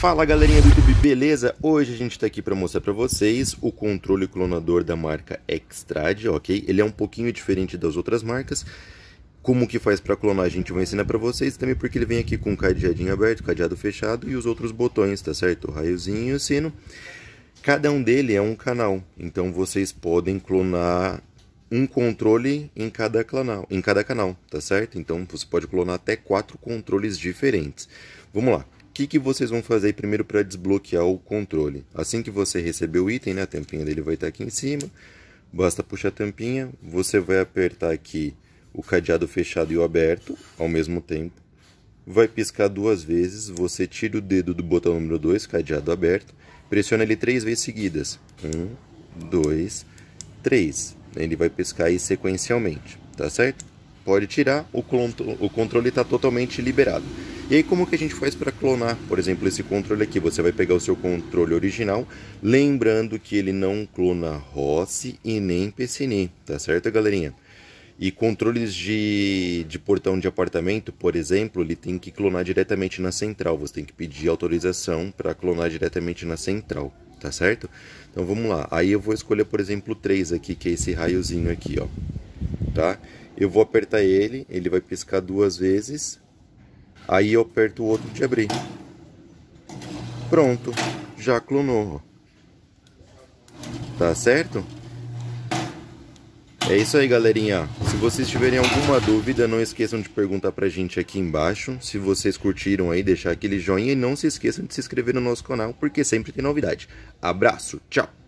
Fala galerinha do YouTube, beleza? Hoje a gente tá aqui para mostrar para vocês o controle clonador da marca Xtrad, ok? Ele é um pouquinho diferente das outras marcas. Como que faz para clonar a gente vai ensinar para vocês, também porque ele vem aqui com o cadeadinho aberto, cadeado fechado e os outros botões, tá certo? O raiozinho e o sino. Cada um dele é um canal, então vocês podem clonar um controle em cada canal, tá certo? Então você pode clonar até 4 controles diferentes. Vamos lá. O que vocês vão fazer aí primeiro para desbloquear o controle? Assim que você receber o item, né, a tampinha dele vai estar aqui em cima. Basta puxar a tampinha, você vai apertar aqui o cadeado fechado e o aberto ao mesmo tempo. Vai piscar 2 vezes, você tira o dedo do botão número 2, cadeado aberto. Pressiona ele 3 vezes seguidas. 1, 2, 3. Ele vai piscar aí sequencialmente, tá certo? Pode tirar, o controle está totalmente liberado. E aí como que a gente faz para clonar, por exemplo, esse controle aqui? Você vai pegar o seu controle original, lembrando que ele não clona ROS e nem PCIe, tá certo, galerinha? E controles de portão de apartamento, por exemplo, ele tem que clonar diretamente na central. Você tem que pedir autorização para clonar diretamente na central, tá certo? Então vamos lá. Aí eu vou escolher, por exemplo, 3 aqui, que é esse raiozinho aqui, ó. Tá? Eu vou apertar ele, ele vai piscar 2 vezes. Aí eu aperto o outro de abrir. Pronto, já clonou. Tá certo? É isso aí, galerinha. Se vocês tiverem alguma dúvida, não esqueçam de perguntar pra gente aqui embaixo. Se vocês curtiram aí, deixar aquele joinha e não se esqueçam de se inscrever no nosso canal, porque sempre tem novidade. Abraço, tchau!